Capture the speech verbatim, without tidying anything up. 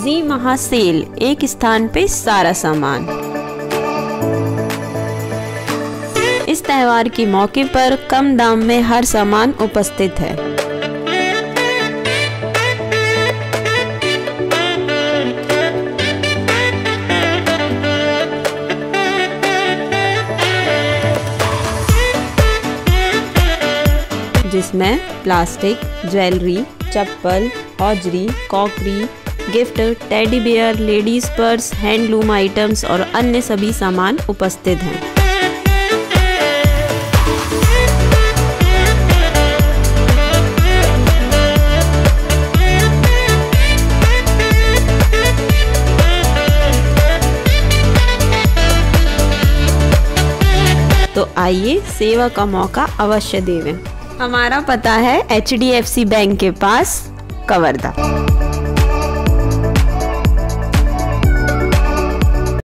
जी महासेल, एक स्थान पे सारा सामान। इस त्योहार के मौके पर कम दाम में हर सामान उपस्थित है। जिसमें प्लास्टिक, ज्वेलरी, चप्पल, hosiery, crockery, gift, teddy bear, ladies purse, handloom items और अन्य सभी सामान उपस्थित हैं। तो आइए सेवा का मौका अवश्य देवें। हमारा पता है H D F C bank के पास, कवर्धा।